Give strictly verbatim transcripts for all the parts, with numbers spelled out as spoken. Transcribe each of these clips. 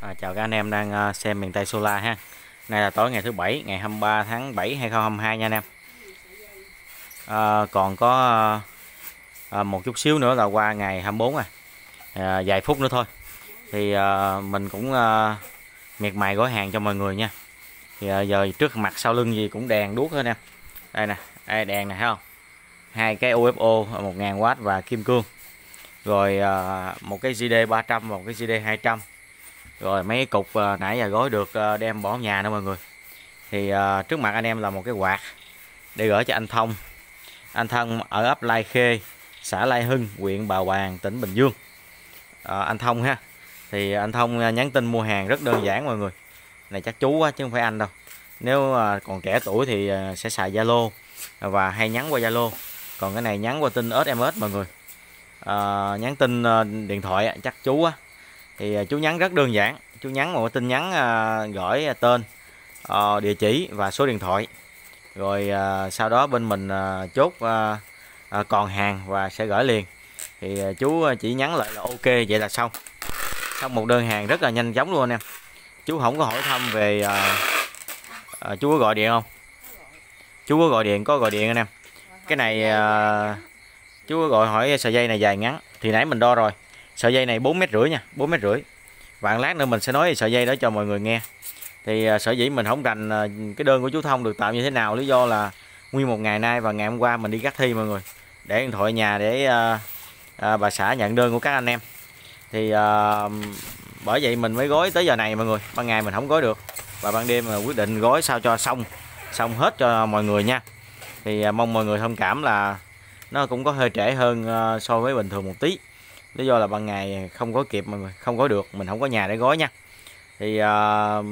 À, chào các anh em đang ờ, xem miền Tây Solar ha. Nay là tối ngày thứ bảy, ngày hai mươi ba tháng bảy hai nghìn không trăm hai mươi hai nha anh em. À, còn có à, một chút xíu nữa là qua ngày hai mươi bốn rồi. À, vài phút nữa thôi. Thì à, mình cũng à, miệt mài gói hàng cho mọi người nha. Thì à, giờ trước mặt sau lưng gì cũng đèn đuốc hết anh em. Đây nè, đây đèn này thấy không? Hai cái u ép o một nghìn oát và kim cương. Rồi à, một cái giê đê ba trăm và một cái giê đê hai trăm. Rồi mấy cục uh, nãy giờ gói được uh, đem bỏ nhà nữa mọi người. Thì uh, trước mặt anh em là một cái quạt để gửi cho anh Thông. Anh Thông ở ấp Lai Khê, xã Lai Hưng, huyện Bào Bàng, tỉnh Bình Dương. uh, Anh Thông ha. Thì anh Thông nhắn tin mua hàng rất đơn giản mọi người. Này chắc chú quá chứ không phải anh đâu. Nếu uh, còn trẻ tuổi thì uh, sẽ xài Zalo và hay nhắn qua Zalo. Còn cái này nhắn qua tin ét em ét mọi người. uh, Nhắn tin uh, điện thoại chắc chú á. Thì chú nhắn rất đơn giản, chú nhắn một tin nhắn uh, gửi tên, uh, địa chỉ và số điện thoại. Rồi uh, sau đó bên mình uh, chốt uh, uh, còn hàng và sẽ gửi liền. Thì uh, chú chỉ nhắn lại là ok vậy là xong. Xong một đơn hàng rất là nhanh chóng luôn anh em. Chú không có hỏi thăm về uh, uh, chú có gọi điện không? Chú có gọi điện, có gọi điện anh em. Cái này uh, chú có gọi hỏi sợi dây này dài ngắn. Thì nãy mình đo rồi. Sợi dây này bốn mét rưỡi nha, bốn mét rưỡi. Và lát nữa mình sẽ nói sợi dây đó cho mọi người nghe. Thì uh, sở dĩ mình không rành uh, cái đơn của chú Thông được tạo như thế nào, lý do là nguyên một ngày nay và ngày hôm qua mình đi cắt thi mọi người. Để điện thoại nhà để uh, uh, bà xã nhận đơn của các anh em. Thì uh, bởi vậy mình mới gói tới giờ này mọi người. Ban ngày mình không gói được. Và ban đêm uh, quyết định gói sao cho xong, xong hết cho mọi người nha. Thì uh, mong mọi người thông cảm là nó cũng có hơi trễ hơn uh, so với bình thường một tí. Lý do là ban ngày không gói kịp mọi người, không gói được, mình không có nhà để gói nha. Thì uh,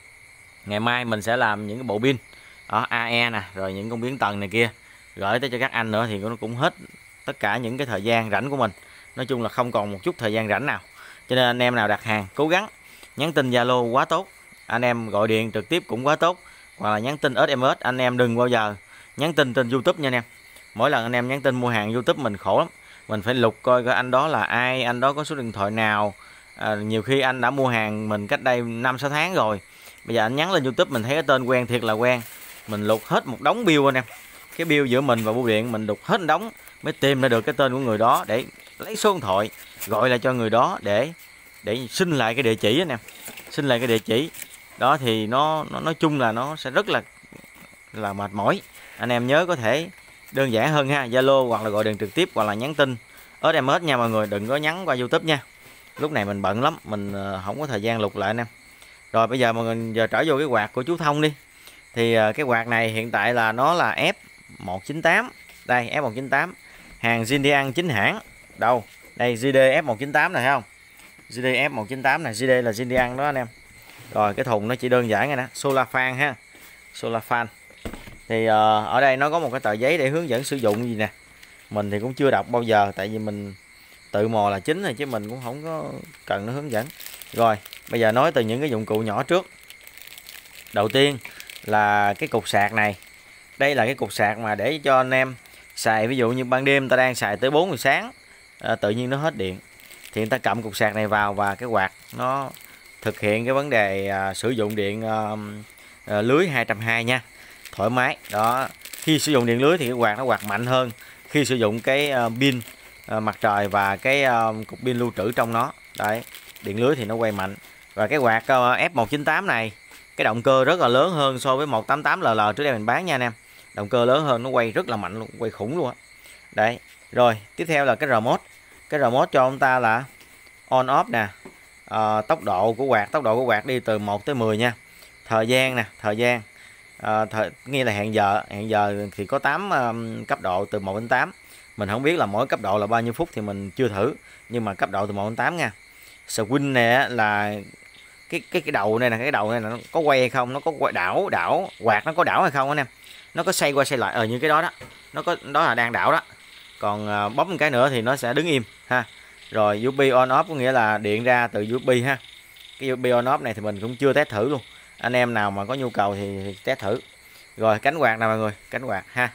ngày mai mình sẽ làm những cái bộ pin ở a e nè, rồi những con biến tần này kia gửi tới cho các anh nữa. Thì nó cũng hết tất cả những cái thời gian rảnh của mình. Nói chung là không còn một chút thời gian rảnh nào. Cho nên anh em nào đặt hàng cố gắng nhắn tin Zalo quá tốt, anh em gọi điện trực tiếp cũng quá tốt, hoặc là nhắn tin ét em ét. Anh em đừng bao giờ nhắn tin trên YouTube nha anh em. Mỗi lần anh em nhắn tin mua hàng YouTube mình khổ lắm. Mình phải lục coi coi anh đó là ai, anh đó có số điện thoại nào. à, Nhiều khi anh đã mua hàng mình cách đây năm sáu tháng rồi. Bây giờ anh nhắn lên YouTube mình thấy cái tên quen thiệt là quen. Mình lục hết một đống bill anh em. Cái bill giữa mình và bưu điện mình lục hết một đống mới tìm ra được cái tên của người đó, để lấy số điện thoại gọi lại cho người đó để để xin lại cái địa chỉ anh em. Xin lại cái địa chỉ. Đó thì nó, nó nói chung là nó sẽ rất là là mệt mỏi. Anh em nhớ có thể đơn giản hơn ha, Zalo hoặc là gọi điện trực tiếp hoặc là nhắn tin ét em ét nha mọi người, đừng có nhắn qua YouTube nha. Lúc này mình bận lắm, mình không có thời gian lục lại anh em. Rồi bây giờ mọi người giờ trở vô cái quạt của chú Thông đi. Thì cái quạt này hiện tại là nó là F một chín tám. Đây F một chín tám. Hàng Jindian chính hãng. Đâu? Đây giê đê F một chín tám này thấy không? giê đê F một chín tám này, giê đê là Jindian đó anh em. Rồi cái thùng nó chỉ đơn giản này nè, Solar fan ha. Solar fan. Thì uh, ở đây nó có một cái tờ giấy để hướng dẫn sử dụng gì nè. Mình thì cũng chưa đọc bao giờ, tại vì mình tự mò là chính rồi chứ mình cũng không có cần nó hướng dẫn. Rồi bây giờ nói từ những cái dụng cụ nhỏ trước. Đầu tiên là cái cục sạc này. Đây là cái cục sạc mà để cho anh em xài, ví dụ như ban đêm ta đang xài tới bốn giờ sáng, à, tự nhiên nó hết điện thì người ta cầm cục sạc này vào và cái quạt nó thực hiện cái vấn đề à, sử dụng điện à, à, lưới hai trăm hai mươi nha, thoải mái đó. Khi sử dụng điện lưới thì cái quạt nó quạt mạnh hơn khi sử dụng cái uh, pin uh, mặt trời và cái uh, cục pin lưu trữ trong nó. Đấy, điện lưới thì nó quay mạnh. Và cái quạt uh, F một chín tám này, cái động cơ rất là lớn hơn so với một tám tám L L trước đây mình bán nha anh em. Động cơ lớn hơn, nó quay rất là mạnh luôn, quay khủng luôn á. Đấy, rồi tiếp theo là cái remote. Cái remote cho ông ta là on off nè, uh, tốc độ của quạt, tốc độ của quạt đi từ một tới mười nha. Thời gian nè, thời gian À, thời, nghĩa là hẹn giờ, hẹn giờ thì có tám um, cấp độ từ một đến tám. Mình không biết là mỗi cấp độ là bao nhiêu phút thì mình chưa thử, nhưng mà cấp độ từ một đến tám nha. Swing này là cái cái cái đầu này là cái đầu này là nó có quay hay không, nó có quay đảo đảo quạt nó có đảo hay không anh em. Nó có xoay qua xoay lại ở ờ, như cái đó đó. Nó có đó là đang đảo đó. Còn uh, bấm một cái nữa thì nó sẽ đứng im ha. Rồi u ét bê on off có nghĩa là điện ra từ u ét bê ha. Cái u ét bê on off này thì mình cũng chưa test thử luôn. Anh em nào mà có nhu cầu thì, thì test thử. Rồi cánh quạt nè mọi người, cánh quạt ha.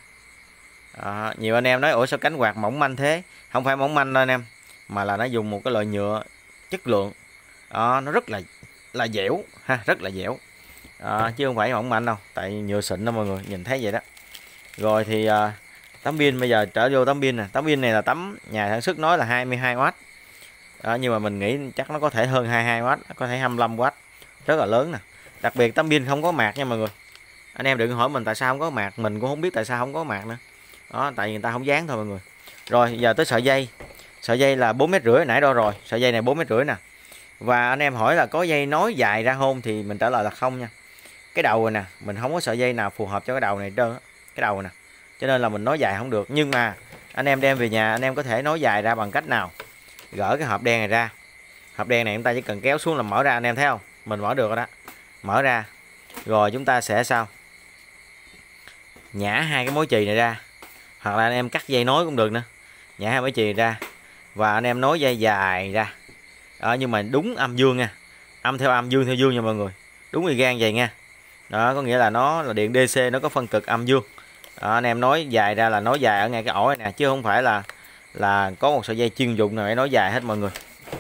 À, nhiều anh em nói ủa sao cánh quạt mỏng manh thế? Không phải mỏng manh đâu anh em, mà là nó dùng một cái loại nhựa chất lượng. Đó, nó rất là là dẻo ha, rất là dẻo, à, chứ không phải mỏng manh đâu, tại nhựa xịn đó mọi người, nhìn thấy vậy đó. Rồi thì à, tấm pin bây giờ trở vô tấm pin nè. Tấm pin này là tấm nhà sản xuất nói là hai mươi hai oát, à, nhưng mà mình nghĩ chắc nó có thể hơn hai mươi hai oát, có thể hai mươi lăm oát, rất là lớn nè. Đặc biệt tấm pin không có mạc nha mọi người. Anh em đừng hỏi mình tại sao không có mạc, mình cũng không biết tại sao không có mạc nữa. Đó, tại vì người ta không dán thôi mọi người. Rồi giờ tới sợi dây. Sợi dây là bốn mét rưỡi, nãy đo rồi. Sợi dây này bốn mét rưỡi nè. Và anh em hỏi là có dây nối dài ra không thì mình trả lời là không nha. Cái đầu này nè, mình không có sợi dây nào phù hợp cho cái đầu này trơn, cái đầu này nè. Cho nên là mình nối dài không được, nhưng mà anh em đem về nhà anh em có thể nối dài ra bằng cách nào? Gỡ cái hộp đen này ra. Hộp đen này chúng ta chỉ cần kéo xuống là mở ra, anh em thấy không? Mình mở được rồi đó. Mở ra. Rồi chúng ta sẽ sao? Nhả hai cái mối chì này ra. Hoặc là anh em cắt dây nối cũng được nữa. Nhả hai mối chì ra. Và anh em nối dây dài ra. Đó, nhưng mà đúng âm dương nha. Âm theo âm, dương theo dương nha mọi người. Đúng y gan vậy nha. Đó, có nghĩa là nó là điện đê xê, nó có phân cực âm dương. Đó, anh em nối dài ra là nối dài ở ngay cái ổ này nè, chứ không phải là là có một sợi dây chuyên dụng nào để nối dài hết mọi người.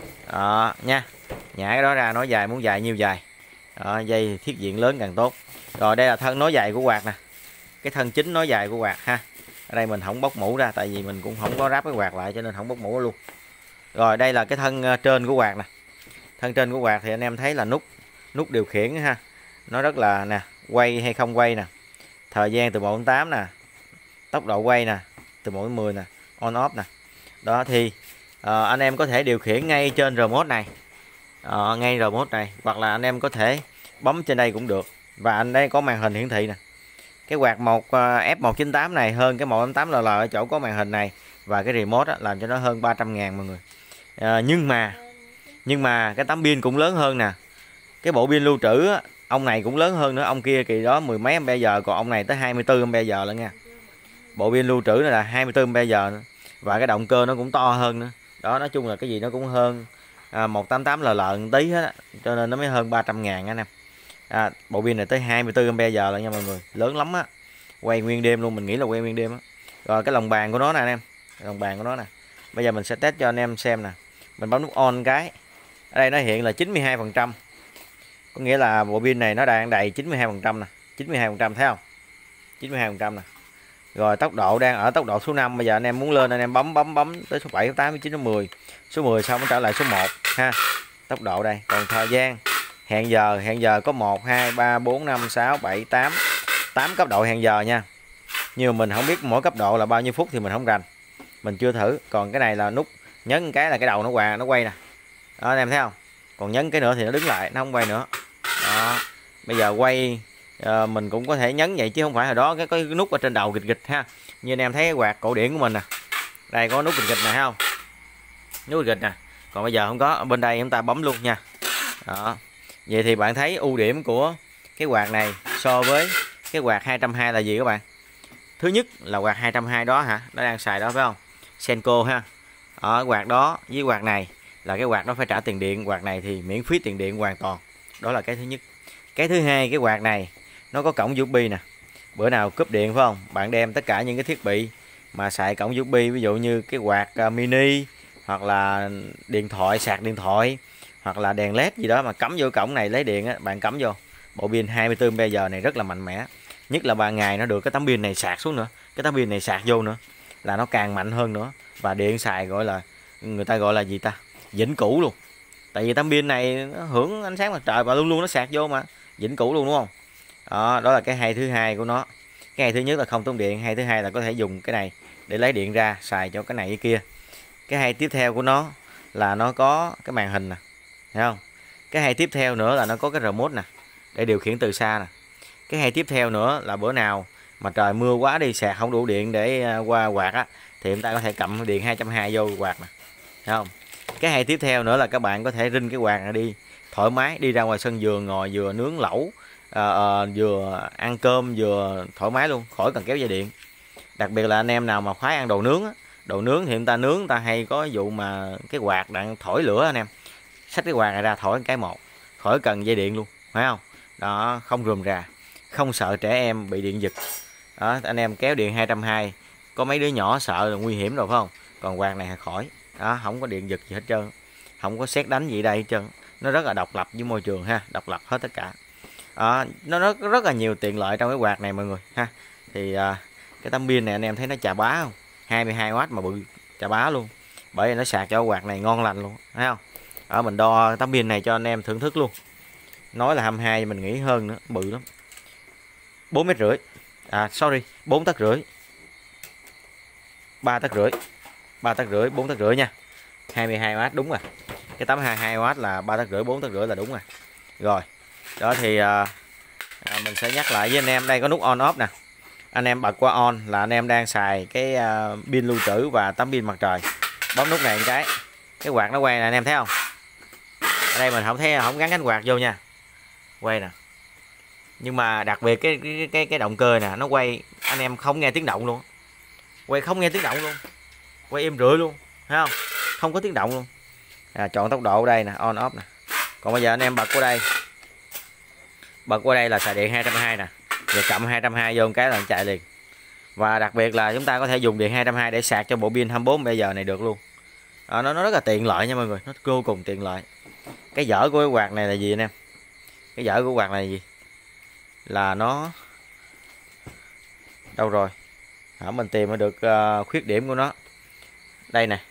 Đó nha. Nhả cái đó ra, nối dài muốn dài nhiêu dài. Đó, dây thiết diện lớn càng tốt. Rồi đây là thân nối dài của quạt nè. Cái thân chính nối dài của quạt ha. Ở đây mình không bóc mũ ra, tại vì mình cũng không có ráp cái quạt lại cho nên không bóc mũ luôn. Rồi đây là cái thân trên của quạt nè. Thân trên của quạt thì anh em thấy là nút nút điều khiển ha. Nó rất là nè, quay hay không quay nè. Thời gian từ một đến tám nè. Tốc độ quay nè, từ một đến mười nè, on off nè. Đó thì uh, anh em có thể điều khiển ngay trên remote này. Uh, ngay remote này, hoặc là anh em có thể bấm trên đây cũng được. Và anh đây có màn hình hiển thị nè. Cái quạt một uh, F một chín tám này hơn cái một tám L L ở chỗ có màn hình này và cái remote á, làm cho nó hơn ba trăm ngàn mọi người. Uh, nhưng mà nhưng mà cái tấm pin cũng lớn hơn nè. Cái bộ pin lưu trữ á, ông này cũng lớn hơn nữa, ông kia kỳ đó mười mấy ampere giờ, còn ông này tới hai mươi tư ampere giờ lận nha. Bộ pin lưu trữ này là hai mươi tư ampere giờ nữa. Và cái động cơ nó cũng to hơn nữa. Đó, nói chung là cái gì nó cũng hơn à, một tám tám L L một tí hết á, cho nên nó mới hơn ba trăm ngàn anh em. À, bộ pin này tới hai mươi tư ampere giờ lận nha mọi người, lớn lắm á. Quay nguyên đêm luôn, mình nghĩ là quay nguyên đêm á. Rồi cái lồng bàn của nó nè anh em, lồng bàn của nó nè. Bây giờ mình sẽ test cho anh em xem nè. Mình bấm nút on cái. Ở đây nó hiện là chín mươi hai phần trăm. Có nghĩa là bộ pin này nó đang đầy chín mươi hai phần trăm nè, chín mươi hai phần trăm thấy không? chín mươi hai phần trăm nè. Rồi tốc độ đang ở tốc độ số năm, bây giờ anh em muốn lên anh em bấm bấm bấm tới số bảy, số tám, số chín, số mười. Số mười xong nó trở lại số một ha. Tốc độ đây, còn thời gian hẹn giờ, hẹn giờ có một, hai, ba, bốn, năm, sáu, bảy, tám. tám cấp độ hẹn giờ nha. Nhưng mà mình không biết mỗi cấp độ là bao nhiêu phút thì mình không rành. Mình chưa thử. Còn cái này là nút nhấn cái là cái đầu nó quà nó quay nè. Đó anh em thấy không? Còn nhấn cái nữa thì nó đứng lại, nó không quay nữa. Đó. Bây giờ quay à, mình cũng có thể nhấn vậy chứ không phải hồi đó cái có cái nút ở trên đầu gịch gịch ha. Như anh em thấy cái quạt cổ điển của mình nè. Đây có nút gịch gịch này thấy không? Nút gịch nè. Còn bây giờ không có, ở bên đây chúng ta bấm luôn nha. Đó. Vậy thì bạn thấy ưu điểm của cái quạt này so với cái quạt hai trăm hai mươi là gì các bạn? Thứ nhất là quạt hai trăm hai mươi đó hả? Nó đang xài đó phải không? Senko ha. Ở quạt đó với quạt này là cái quạt đó phải trả tiền điện, quạt này thì miễn phí tiền điện hoàn toàn. Đó là cái thứ nhất. Cái thứ hai, cái quạt này nó có cổng u ét bê nè. Bữa nào cúp điện phải không? Bạn đem tất cả những cái thiết bị mà xài cổng u ét bê, ví dụ như cái quạt mini hoặc là điện thoại, sạc điện thoại hoặc là đèn led gì đó mà cắm vô cổng này lấy điện á, bạn cắm vô. Bộ pin hai mươi tư ampere giờ này rất là mạnh mẽ. Nhất là ban ngày nó được cái tấm pin này sạc xuống nữa, cái tấm pin này sạc vô nữa là nó càng mạnh hơn nữa. Và điện xài gọi là người ta gọi là gì ta? Vĩnh cửu luôn. Tại vì tấm pin này nó hưởng ánh sáng mặt trời và luôn luôn nó sạc vô mà, vĩnh cửu luôn đúng không? Đó, đó là cái hay thứ hai của nó. Cái hay thứ nhất là không tốn điện, hay thứ hai là có thể dùng cái này để lấy điện ra xài cho cái này cái kia. Cái hay tiếp theo của nó là nó có cái màn hình nè, thấy không? Cái hay tiếp theo nữa là nó có cái remote nè để điều khiển từ xa nè. Cái hay tiếp theo nữa là bữa nào mà trời mưa quá đi, sạc không đủ điện để qua quạt á, thì chúng ta có thể cầm điện hai trăm hai mươi vô quạt nè, thấy không? Cái hay tiếp theo nữa là các bạn có thể rinh cái quạt này đi thoải mái, đi ra ngoài sân vườn ngồi vừa nướng lẩu, à, à, vừa ăn cơm vừa thoải mái luôn, khỏi cần kéo dây điện. Đặc biệt là anh em nào mà khoái ăn đồ nướng á, đồ nướng thì người ta nướng, người ta hay có vụ mà cái quạt đang thổi lửa anh em, xách cái quạt này ra thổi cái một, khỏi cần dây điện luôn, phải không? Đó, không rườm rà, không sợ trẻ em bị điện giật. Đó, anh em kéo điện hai trăm hai mươi, có mấy đứa nhỏ sợ là nguy hiểm rồi phải không? Còn quạt này khỏi. Đó, không có điện giật gì hết trơn, không có sét đánh gì đây hết trơn, nó rất là độc lập với môi trường ha, độc lập hết tất cả. Đó, nó rất rất là nhiều tiện lợi trong cái quạt này mọi người ha. Thì à, cái tấm pin này anh em thấy nó chà bá không, hai mươi hai oát mà bự chà bá luôn, bởi vì nó sạc cho quạt này ngon lành luôn, thấy không. Ở mình đo tấm pin này cho anh em thưởng thức luôn, nói là hai mươi hai mình nghĩ hơn nữa, bự lắm, bốn mét rưỡi, à sorry bốn tấc rưỡi, ba tấc rưỡi, ba tấc rưỡi, bốn tấc rưỡi nha, hai mươi hai oát đúng rồi, cái tấm hai mươi hai oát là ba tấc rưỡi, bốn tấc rưỡi là đúng rồi. Rồi đó thì à, à, mình sẽ nhắc lại với anh em, đây có nút on off nè, anh em bật qua on là anh em đang xài cái uh, pin lưu trữ và tấm pin mặt trời, bấm nút này một cái cái quạt nó quay nè, anh em thấy không. Ở đây mình không thấy, không gắn cánh quạt vô nha, quay nè, nhưng mà đặc biệt cái cái cái, cái động cơ nè, nó quay anh em không nghe tiếng động luôn, quay không nghe tiếng động luôn, quay êm rưỡi luôn, thấy không, không có tiếng động luôn. À, chọn tốc độ ở đây nè, on off nè. Còn bây giờ anh em bật qua đây, bật qua đây là xài điện hai trăm hai mươi nè, giờ cộng hai trăm hai mươi vô một cái là chạy liền. Và đặc biệt là chúng ta có thể dùng điện hai trăm hai mươi để sạc cho bộ pin hai mươi bốn bây giờ này được luôn. À, nó nó rất là tiện lợi nha mọi người, nó vô cùng tiện lợi. Cái dở của cái quạt này là gì anh em, cái dở của quạt này là gì, là nó đâu rồi à, mình tìm được uh, khuyết điểm của nó đây nè.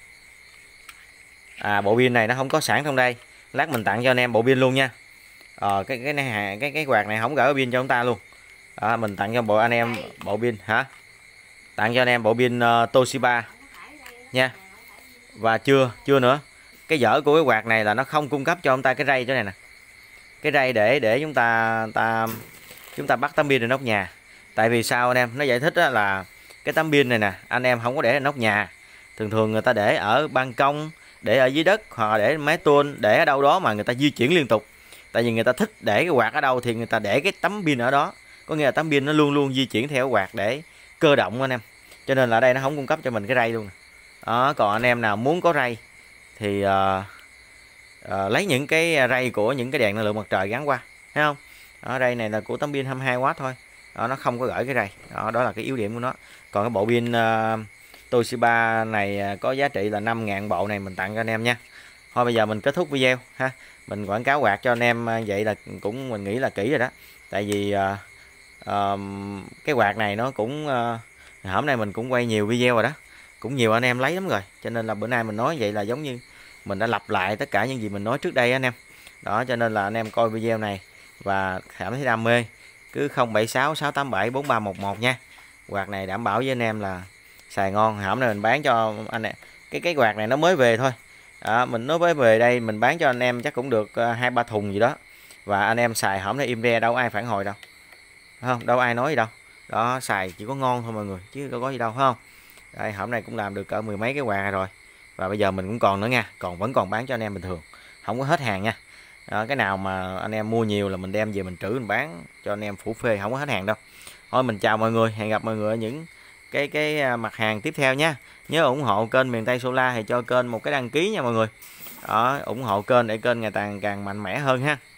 À, bộ pin này nó không có sẵn trong đây, lát mình tặng cho anh em bộ pin luôn nha. Ờ, cái cái này cái cái quạt này không gỡ pin cho chúng ta luôn. À, mình tặng cho bộ anh em bộ pin hả, tặng cho anh em bộ pin uh, Toshiba nha. Và chưa chưa nữa, cái dở của cái quạt này là nó không cung cấp cho chúng ta cái ray chỗ này nè, cái ray để để chúng ta ta chúng ta bắt tấm pin lên nóc nhà. Tại vì sao anh em, nó giải thích là cái tấm pin này nè anh em không có để ở nóc nhà, thường thường người ta để ở ban công, để ở dưới đất, hoặc để mái tôn, để ở đâu đó mà người ta di chuyển liên tục. Tại vì người ta thích để cái quạt ở đâu thì người ta để cái tấm pin ở đó, có nghĩa là tấm pin nó luôn luôn di chuyển theo quạt để cơ động anh em. Cho nên là ở đây nó không cung cấp cho mình cái ray luôn. Đó, còn anh em nào muốn có ray thì uh, uh, lấy những cái ray của những cái đèn năng lượng mặt trời gắn qua, thấy không. Đó, ray này là của tấm pin hai mươi hai oát thôi. Đó, nó không có gửi cái ray. Đó, đó là cái yếu điểm của nó. Còn cái bộ pin uh, Toshiba này có giá trị là năm ngàn bộ này mình tặng cho anh em nha. Thôi bây giờ mình kết thúc video ha. Mình quảng cáo quạt cho anh em vậy là cũng mình nghĩ là kỹ rồi đó. Tại vì uh, uh, cái quạt này nó cũng uh, hôm nay mình cũng quay nhiều video rồi đó, cũng nhiều anh em lấy lắm rồi, cho nên là bữa nay mình nói vậy là giống như mình đã lặp lại tất cả những gì mình nói trước đây anh em. Đó, cho nên là anh em coi video này và cảm thấy đam mê cứ không bảy sáu sáu tám bảy bốn ba một một nha. Quạt này đảm bảo với anh em là xài ngon. Hôm nay mình bán cho anh này, cái cái quạt này nó mới về thôi. Đó, mình nói với về đây mình bán cho anh em chắc cũng được hai ba thùng gì đó. Và anh em xài hổng nó im re, đâu ai phản hồi đâu. Không, đâu ai nói gì đâu. Đó, xài chỉ có ngon thôi mọi người, chứ đâu có gì đâu, phải không? Đây, hôm nay cũng làm được cỡ mười mấy cái quạt rồi. Và bây giờ mình cũng còn nữa nha, còn vẫn còn bán cho anh em bình thường, không có hết hàng nha. Đó, cái nào mà anh em mua nhiều là mình đem về mình trữ mình bán cho anh em phủ phê, không có hết hàng đâu. Thôi mình chào mọi người, hẹn gặp mọi người ở những cái cái mặt hàng tiếp theo nha. Nhớ ủng hộ kênh Miền Tây Solar thì cho kênh một cái đăng ký nha mọi người. Đó, ủng hộ kênh để kênh ngày càng càng mạnh mẽ hơn ha.